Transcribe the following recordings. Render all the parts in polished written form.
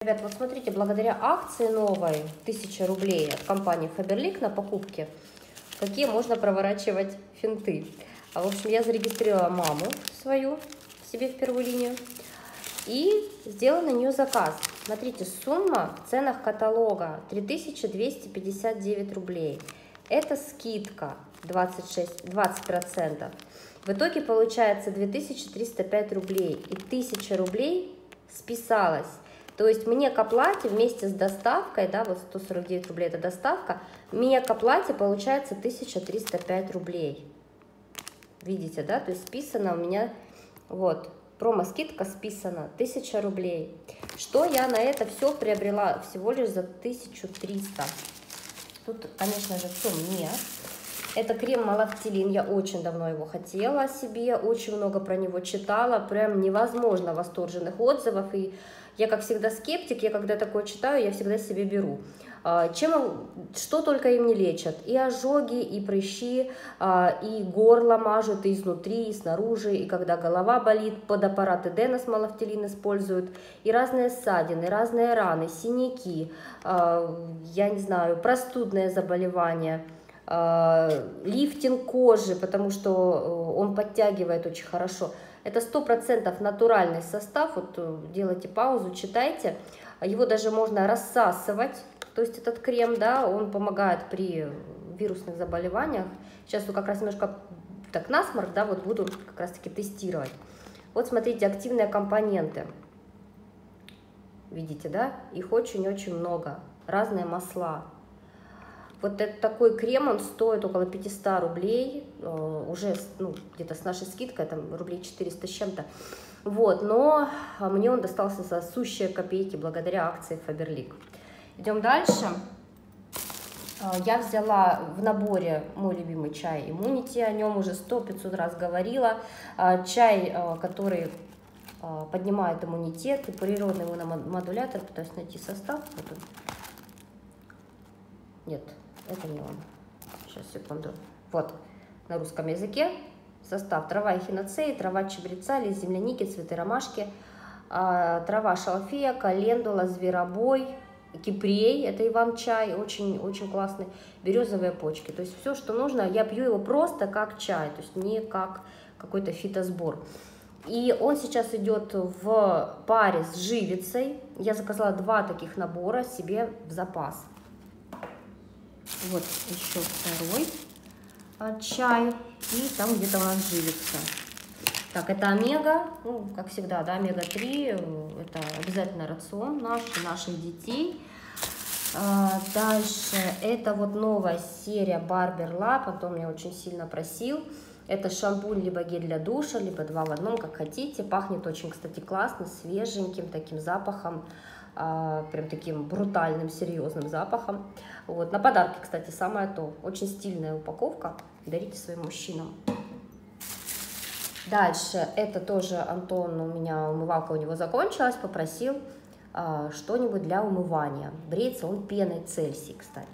Ребят, вот смотрите, благодаря акции новой 1000 рублей от компании Faberlic на покупки, какие можно проворачивать финты. В общем, я зарегистрировала маму свою себе в первую линию и сделала на нее заказ. Смотрите, сумма в ценах каталога 3259 рублей. Это скидка 20%. В итоге получается 2305 рублей. И 1000 рублей списалось. То есть мне к оплате вместе с доставкой, да, вот 149 рублей это доставка, мне к оплате получается 1305 рублей. Видите, да, то есть списано у меня, вот, промо-скидка списана 1000 рублей. Что я на это все приобрела всего лишь за 1300. Тут, конечно же, все мне. Это крем Малактилин, я очень давно его хотела себе, очень много про него читала, прям невозможно восторженных отзывов, и я, как всегда, скептик, я когда такое читаю, я всегда себе беру. Что только им не лечат, и ожоги, и прыщи, и горло мажут, и изнутри, и снаружи, и когда голова болит, под аппарат Эденос Малактилин используют, и разные ссадины, разные раны, синяки, я не знаю, простудные заболевания, лифтинг кожи, потому что он подтягивает очень хорошо. Это 100% натуральный состав. Вот делайте паузу, читайте. Его даже можно рассасывать, то есть этот крем, да, он помогает при вирусных заболеваниях. Сейчас вот как раз немножко так насморк, да, вот буду как раз таки тестировать. Вот смотрите, активные компоненты. Видите, да? Их очень-очень много. Разные масла. Вот это такой крем, он стоит около 500 рублей, уже ну, где-то с нашей скидкой, там рублей 400 с чем-то. Вот, но мне он достался за сущие копейки благодаря акции Faberlic. Идем дальше. Я взяла в наборе мой любимый чай Immunity, о нем уже 100-500 раз говорила. Чай, который поднимает иммунитет, и природный иммуномодулятор, пытаюсь найти состав. Вот он. Нет. Это не он. Сейчас, секунду. Вот, на русском языке состав: трава эхиноцеи, трава чабреца, лист земляники, цветы ромашки, трава шалфея, календула, зверобой, кипрей, это иван-чай, очень классный, березовые почки. То есть все, что нужно, я пью его просто как чай, то есть не как какой-то фитосбор. И он сейчас идет в паре с живицей. Я заказала 2 таких набора себе в запас. Вот еще второй чай, и там где-то у нас живится. Так, это омега, ну, как всегда, да, омега-3, это обязательно рацион наших детей. Дальше, это вот новая серия Barber Lab, Антон меня очень сильно просил. Это шампунь, либо гель для душа, либо 2 в 1, как хотите. Пахнет очень, кстати, классно, свеженьким таким запахом. Прям таким брутальным, серьезным запахом. Вот. На подарки, кстати, самое то. Очень стильная упаковка. Дарите своим мужчинам. Дальше, это тоже Антон, у меня умывалка у него закончилась, попросил что-нибудь для умывания. Бреется он пеной Цельсий, кстати.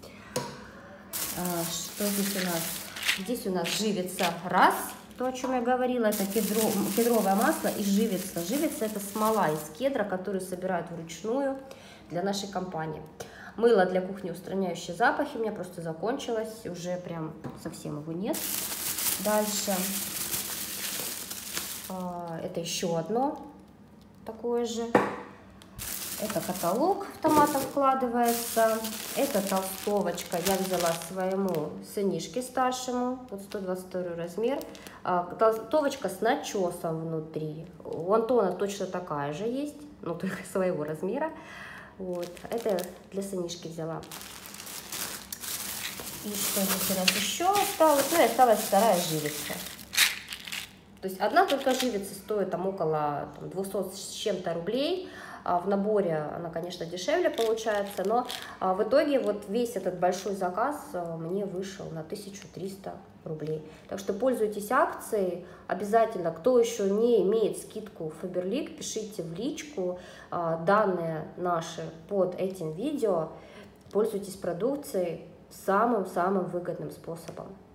Что здесь у нас? Здесь у нас живица раз. То, о чем я говорила, это кедровое масло и живица. Живица — это смола из кедра, которую собирают вручную для нашей компании. Мыло для кухни, устраняющее запахи, у меня просто закончилось, уже прям совсем его нет. Дальше это еще одно такое же. Это каталог автоматом вкладывается. Это толстовочка. Я взяла своему сынишке старшему. Вот 122 размер. Толстовочка с начесом внутри. У Антона точно такая же есть. Но только своего размера. Вот. Это для сынишки взяла. И что здесь у нас еще осталось? Ну и осталась вторая живица. То есть одна только живица стоит там около 200 с чем-то рублей. В наборе она, конечно, дешевле получается, но в итоге вот весь этот большой заказ мне вышел на 1300 рублей. Так что пользуйтесь акцией обязательно. Кто еще не имеет скидку Faberlic, пишите в личку данные наши под этим видео. Пользуйтесь продукцией самым-самым выгодным способом.